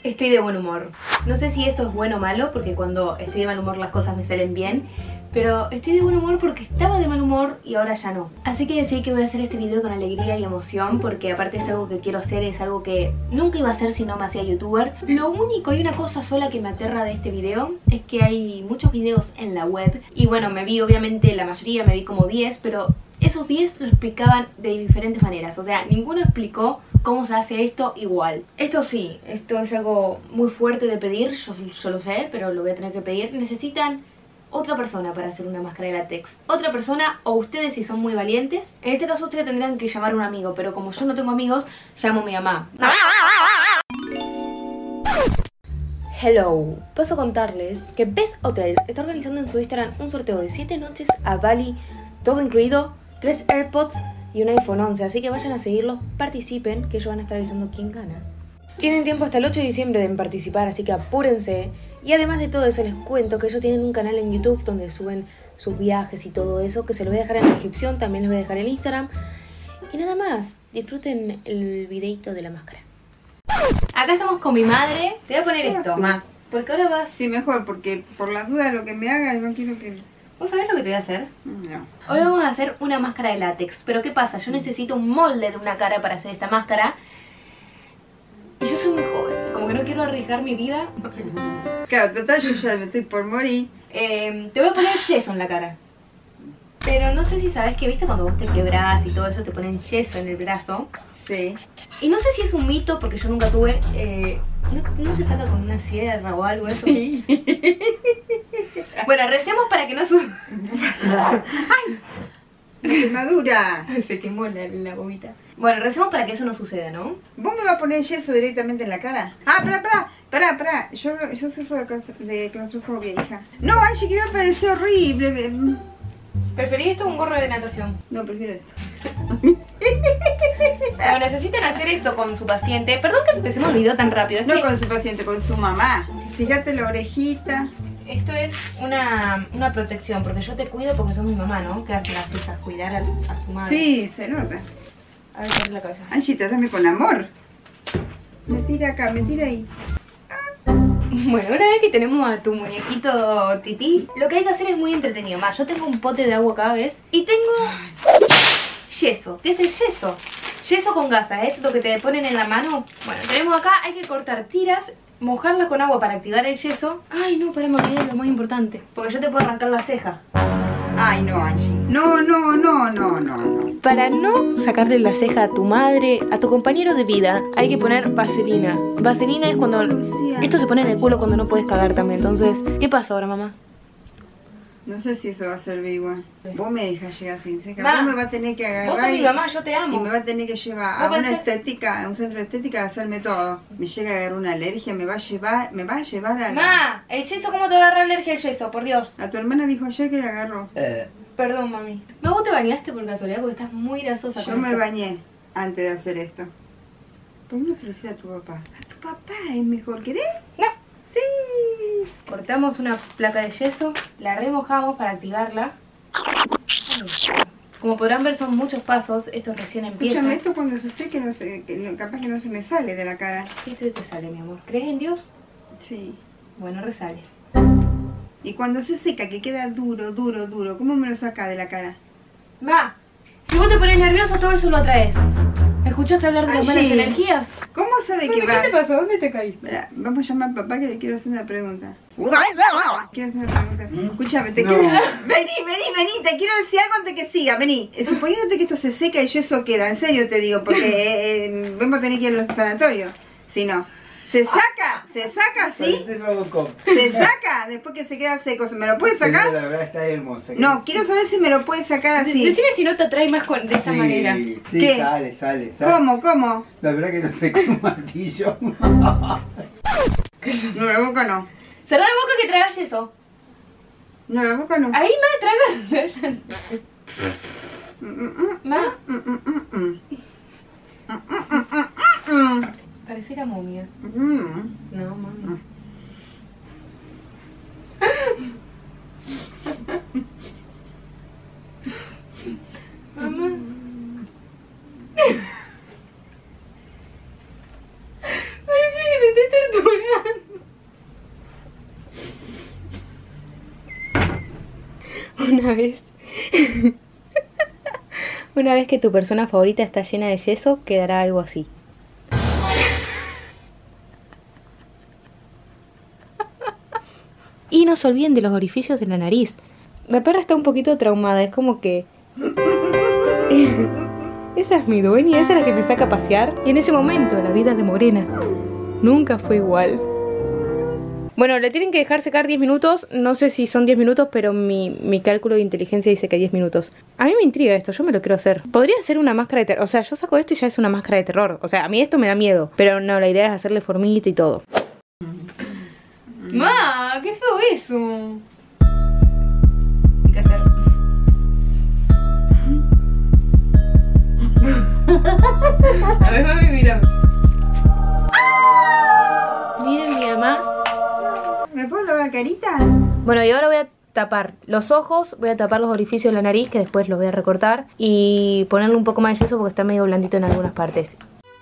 Estoy de buen humor. No sé si eso es bueno o malo, porque cuando estoy de mal humor las cosas me salen bien. Pero estoy de buen humor porque estaba de mal humor y ahora ya no. Así que decidí que voy a hacer este video con alegría y emoción, porque aparte es algo que quiero hacer, es algo que nunca iba a hacer si no me hacía youtuber. Lo único, hay una cosa sola que me aterra de este video, es que hay muchos videos en la web. Y bueno, me vi obviamente la mayoría, me vi como 10, pero esos 10 lo explicaban de diferentes maneras. O sea, ninguno explicó cómo se hace esto igual. Esto sí, esto es algo muy fuerte de pedir, yo lo sé, pero lo voy a tener que pedir. Necesitan otra persona para hacer una máscara de látex. Otra persona, o ustedes si son muy valientes. En este caso ustedes tendrían que llamar a un amigo, pero como yo no tengo amigos, llamo a mi mamá. Hello, paso a contarles que Best Hotels está organizando en su Instagram un sorteo de 7 noches a Bali, todo incluido, 3 AirPods y un iPhone 11, así que vayan a seguirlos, participen, que ellos van a estar avisando quién gana. Tienen tiempo hasta el 8 de diciembre de participar, así que apúrense. Y además de todo eso les cuento que ellos tienen un canal en YouTube donde suben sus viajes y todo eso, que se lo voy a dejar en la descripción, también les voy a dejar el Instagram. Y nada más, disfruten el videito de la máscara. Acá estamos con mi madre. Te voy a poner esto, ma, porque ahora vas... Sí, mejor, porque por las dudas lo que me haga, no quiero que... ¿Vos sabés lo que te voy a hacer? No. Hoy vamos a hacer una máscara de látex. Pero ¿qué pasa? Yo necesito un molde de una cara para hacer esta máscara. Y yo soy muy joven, como que no quiero arriesgar mi vida. Claro, total, yo ya me estoy por morir. Te voy a poner yeso en la cara. Pero no sé si sabes que, viste, cuando vos te quebrás y todo eso, te ponen yeso en el brazo. Sí. Y no sé si es un mito, porque yo nunca tuve. ¿No se saca con una sierra o algo eso? Sí. Bueno, recemos para que no suba. ¡Ay! Quemadura. Se quemó la bobita. Bueno, recemos para que eso no suceda, ¿no? ¿Vos me vas a poner yeso directamente en la cara? Ah, pará. Yo sufro de claustrofobia, hija. No, Angie, que me parece horrible. ¿Preferís esto o un gorro de natación? No, prefiero esto. Bueno, necesitan hacer esto con su paciente. Perdón que se me olvidó tan rápido. No con su paciente, con su mamá. Fíjate la orejita. Esto es una protección, porque yo te cuido porque sos mi mamá, ¿no? ¿Qué hacen las hijas? Cuidar a su madre. Sí, se nota. A ver, abre la cabeza. Angie, trátame con amor. Me tira acá, me tira ahí. Bueno, una vez que tenemos a tu muñequito Titi, lo que hay que hacer es muy entretenido. Más, yo tengo un pote de agua acá, ¿ves? Y tengo yeso. ¿Qué es el yeso? Yeso con gasa, ¿es lo que te ponen en la mano? Bueno, tenemos acá, hay que cortar tiras, mojarlas con agua para activar el yeso. Ay, no, para me olvidé lo más importante. Porque yo te puedo arrancar la ceja. Ay, no, Angie. No. Para no sacarle la ceja a tu madre, a tu compañero de vida, hay que poner vaselina. Vaselina es cuando... Esto se pone en el culo cuando no puedes cagar también. Entonces, ¿qué pasa ahora, mamá? No sé si eso va a servir igual. Vos me dejas llegar sin ceja. Ma, vos me vas a tener que agarrar. Vos sos mi mamá, yo te amo. Y me va a tener que llevar a una estética, a un centro de estética a hacerme todo. Me llega a agarrar una alergia, me va a llevar a la... Ma, el yeso, ¿cómo te va a agarrar alergia el yeso? Por Dios. A tu hermana dijo ayer que la agarró. Perdón, mami. ¿No vos te bañaste por casualidad? Porque estás muy grasosa. Yo me bañé antes de hacer esto. ¿Por qué no se lo decía a tu papá? A tu papá es mejor, ¿querés? No. Sí. Cortamos una placa de yeso, la remojamos para activarla. Como podrán ver son muchos pasos, esto recién empieza. Escúchame, esto cuando se seque, capaz que no se me sale de la cara. ¿Qué te sale, mi amor? ¿Crees en Dios? Sí. Bueno, resale. Y cuando se seca, que queda duro, ¿cómo me lo saca de la cara? Ma, si vos te pones nervioso, todo eso lo atraes. ¿Escuchaste hablar de las malas energías? ¿Cómo sabe que va? ¿Qué te pasó? ¿Dónde te caíste? Espera, vamos a llamar a papá que le quiero hacer una pregunta. Quiero hacer una pregunta. Escúchame, te quiero... Vení, te quiero decir algo antes que siga, vení. Suponiéndote que esto se seca y yeso queda, en serio te digo, porque vamos a tener que ir al sanatorio. Si no. ¿Se saca? ¿Sí? ¿Se saca? Después que se queda seco, ¿me lo puedes sacar? La verdad está hermosa. No, quiero saber si me lo puedes sacar así. Decime si no te atrae más de esa manera. Sí, ¿Qué? sale. ¿Cómo? La verdad que no sé con un martillo. No, la boca no. Cerrá la boca que tragas eso. No, la boca no. Ahí, ma, tragas. Ma, pareciera momia. No, mami. Mamá. Parece que te estoy torturando. una vez... Una vez que tu persona favorita está llena de yeso, quedará algo así. Y no se olviden de los orificios de la nariz. La perra está un poquito traumada, es como que... Esa es mi dueña, esa es la que me saca a pasear. Y en ese momento, la vida de Morena nunca fue igual. Bueno, le tienen que dejar secar 10 minutos. No sé si son 10 minutos, pero mi cálculo de inteligencia dice que 10 minutos. A mí me intriga esto, yo me lo quiero hacer. Podría ser una máscara de terror. O sea, yo saco esto y ya es una máscara de terror. O sea, a mí esto me da miedo. Pero no, la idea es hacerle formita y todo. ¡Ma! ¡Qué feo eso! Hay que hacer... A ver, mami, mírame. Miren mi mamá. ¿Me puedo lavar la carita? Bueno, y ahora voy a tapar los ojos, voy a tapar los orificios de la nariz, que después los voy a recortar, y ponerle un poco más de yeso porque está medio blandito en algunas partes.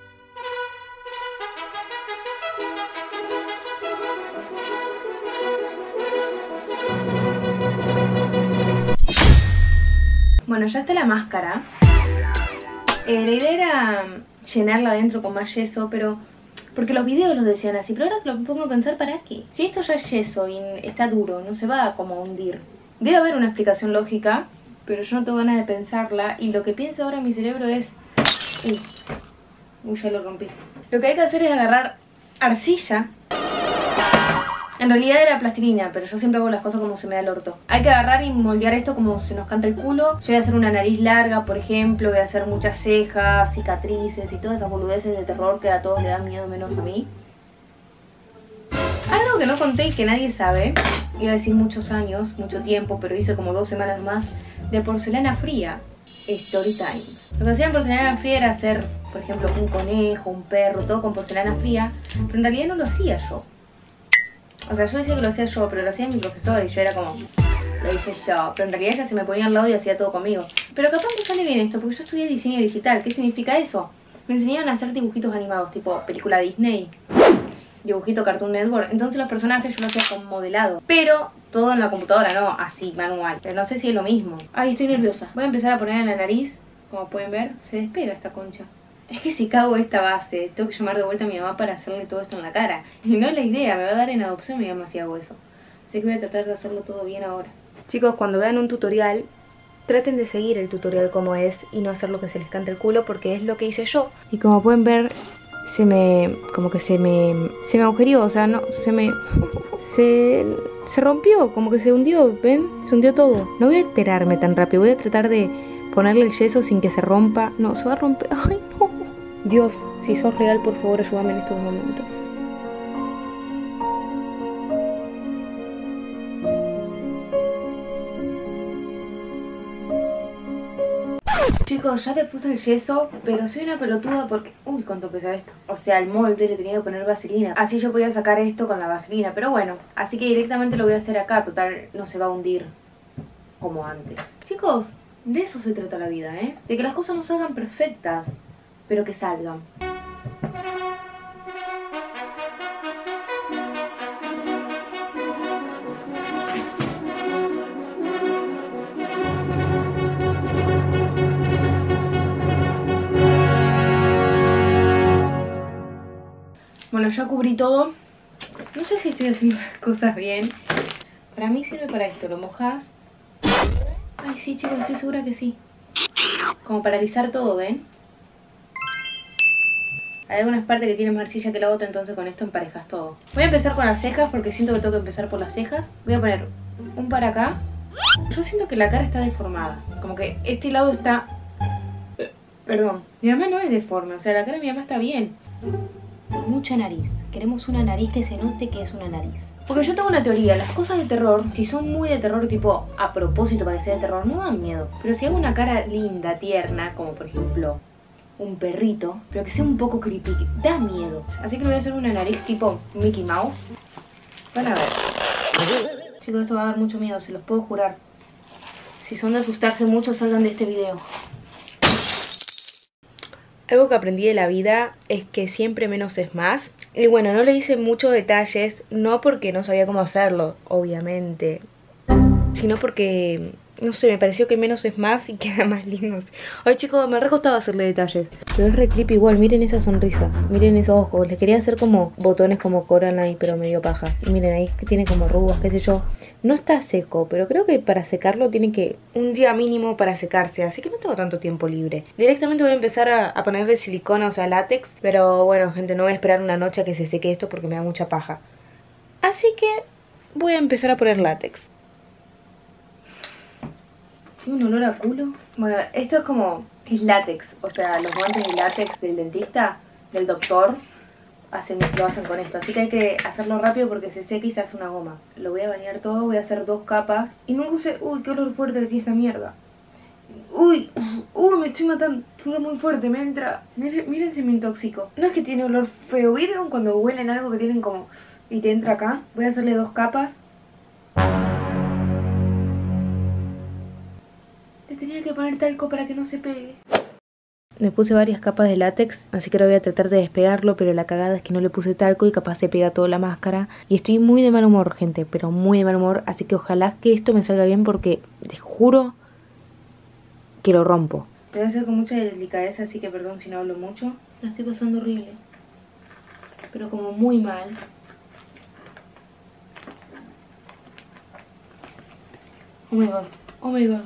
Bueno, ya está la máscara. La idea era llenarla adentro con más yeso, pero... Porque los videos lo decían así, pero ahora lo pongo a pensar, ¿para qué? Si esto ya es yeso y está duro, no se va como a hundir. Debe haber una explicación lógica, pero yo no tengo ganas de pensarla. Y lo que piensa ahora mi cerebro es... Uy, ya lo rompí. Lo que hay que hacer es agarrar arcilla. En realidad era plastilina, pero yo siempre hago las cosas como se me da el orto. Hay que agarrar y moldear esto como se nos canta el culo. Yo voy a hacer una nariz larga, por ejemplo. Voy a hacer muchas cejas, cicatrices y todas esas boludeces de terror que a todos le dan miedo menos a mí. Algo que no conté y que nadie sabe. Iba a decir muchos años, mucho tiempo, pero hice como 2 semanas más. De porcelana fría, story time. Lo que hacía en porcelana fría era hacer, por ejemplo, un conejo, un perro, todo con porcelana fría. Pero en realidad no lo hacía yo. O sea, yo decía que lo hacía yo, pero lo hacía mi profesor y yo era como... Lo hice yo, pero en realidad ella se me ponía al lado y hacía todo conmigo. Pero capaz que sale bien esto, porque yo estudié diseño digital. ¿Qué significa eso? Me enseñaron a hacer dibujitos animados, tipo película Disney, dibujito Cartoon Network. Entonces los personajes yo lo hacía con modelado, pero todo en la computadora, no así, manual. Pero no sé si es lo mismo. Ay, estoy nerviosa. Voy a empezar a poner en la nariz. Como pueden ver, se despega esta concha. Es que si cago esta base, tengo que llamar de vuelta a mi mamá para hacerle todo esto en la cara. Y no es la idea, me va a dar en adopción mi mamá si hago eso. Así que voy a tratar de hacerlo todo bien ahora. Chicos, cuando vean un tutorial, traten de seguir el tutorial como es y no hacer lo que se les cante el culo, porque es lo que hice yo. Y como pueden ver, se me agujereó, o sea, no, se rompió, como que se hundió, ¿ven? Se hundió todo. No voy a alterarme tan rápido, voy a tratar de ponerle el yeso sin que se rompa. No, se va a romper. Ay, no. Dios, si sos real, por favor, ayúdame en estos momentos. Chicos, ya le puse el yeso, pero soy una pelotuda porque... Uy, cuánto pesa esto. O sea, al molde le tenía que poner vaselina. Así yo podía sacar esto con la vaselina, pero bueno. Así que directamente lo voy a hacer acá, total, no se va a hundir como antes. Chicos, de eso se trata la vida, ¿eh? De que las cosas no salgan perfectas, pero que salgan. Bueno, ya cubrí todo. No sé si estoy haciendo las cosas bien. Para mí sirve para esto, lo mojás. Ay, sí, chicos, estoy segura que sí. Como para alisar todo, ¿ven? Hay algunas partes que tienen más arcilla que la otra, entonces con esto emparejas todo. Voy a empezar con las cejas porque siento que tengo que empezar por las cejas. Voy a poner un para acá. Yo siento que la cara está deformada. Como que este lado está... Perdón. Mi mamá no es deforme, o sea, la cara de mi mamá está bien. Mucha nariz. Queremos una nariz que se note que es una nariz. Porque yo tengo una teoría, las cosas de terror, si son muy de terror, tipo a propósito para que sea de terror, no dan miedo. Pero si hago una cara linda, tierna, como por ejemplo un perrito, pero que sea un poco creepy, da miedo. Así que le voy a hacer una nariz tipo Mickey Mouse. Van a ver. Chicos, esto va a dar mucho miedo, se los puedo jurar. Si son de asustarse mucho, salgan de este video. Algo que aprendí de la vida es que siempre menos es más. Y bueno, no le hice muchos detalles, no porque no sabía cómo hacerlo, obviamente, sino porque no sé, me pareció que menos es más y queda más lindo. Ay chicos, me re costaba hacerle detalles. Pero es re creepy igual, miren esa sonrisa, miren esos ojos. Les quería hacer como botones como Coraline, pero medio paja. Y miren ahí que tiene como arrugas, qué sé yo. No está seco, pero creo que para secarlo tiene que un día mínimo para secarse. Así que no tengo tanto tiempo libre. Directamente voy a empezar a ponerle silicona, o sea látex. Pero bueno gente, no voy a esperar una noche a que se seque esto porque me da mucha paja. Así que voy a empezar a poner látex. Tiene un olor a culo. Bueno, esto es como... es látex. O sea, los guantes de látex del dentista, del doctor, lo hacen con esto. Así que hay que hacerlo rápido porque se seca y se hace una goma. Lo voy a bañar todo, voy a hacer 2 capas. Y nunca usé... uy, qué olor fuerte que tiene esta mierda. Uy, me estoy matando. Suena muy fuerte, me entra... Miren si me intoxico. No es que tiene olor feo. ¿Vieron cuando huelen algo que tienen como... y te entra acá? Voy a hacerle 2 capas. Le tenía que poner talco para que no se pegue. Me puse varias capas de látex, así que ahora voy a tratar de despegarlo, pero la cagada es que no le puse talco y capaz se pega toda la máscara. Y estoy muy de mal humor, gente, pero muy de mal humor, así que ojalá que esto me salga bien porque les juro que lo rompo. Lo voy a hacer con mucha delicadeza, así que perdón si no hablo mucho. Lo estoy pasando horrible, pero como muy mal. Oh my god, oh my god.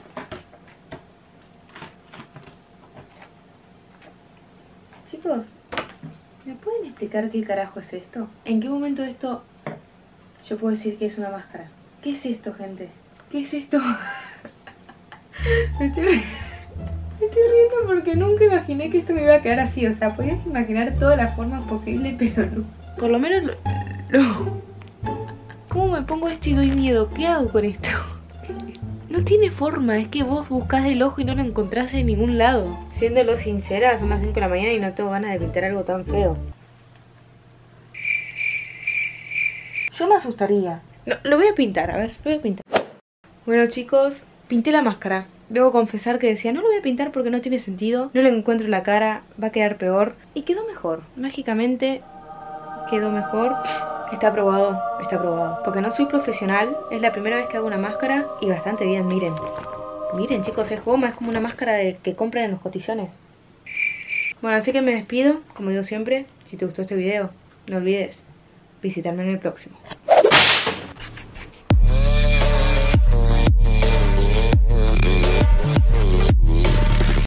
Chicos, ¿me pueden explicar qué carajo es esto? ¿En qué momento esto yo puedo decir que es una máscara? ¿Qué es esto, gente? ¿Qué es esto? me estoy riendo porque nunca imaginé que esto me iba a quedar así. O sea, podías imaginar todas las formas posibles, pero no. Por lo menos ¿Cómo me pongo esto y doy miedo? ¿Qué hago con esto? No tiene forma, es que vos buscás el ojo y no lo encontrás en ningún lado. Siéndolo sincera, son las 5 de la mañana y no tengo ganas de pintar algo tan feo. Yo me asustaría. No, lo voy a pintar, a ver, lo voy a pintar. Bueno chicos, pinté la máscara. Debo confesar que decía, no lo voy a pintar porque no tiene sentido. No le encuentro la cara, va a quedar peor. Y quedó mejor, mágicamente quedó mejor. Está aprobado, está aprobado. Porque no soy profesional, es la primera vez que hago una máscara y bastante bien, miren. Miren chicos, es goma, es como una máscara que compran en los cotillones. Bueno, así que me despido, como digo siempre. Si te gustó este video, no olvides visitarme en el próximo.